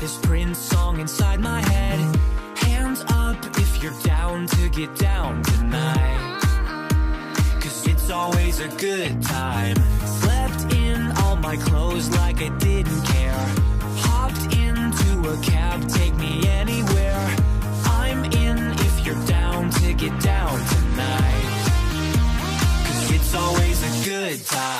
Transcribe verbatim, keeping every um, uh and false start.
this Prince song inside my head. Hands up if you're down to get down tonight, 'cause it's always a good time. Slept in all my clothes like I didn't care. Hopped into a cab, take me anywhere. I'm in if you're down to get down tonight, 'cause it's always a good time.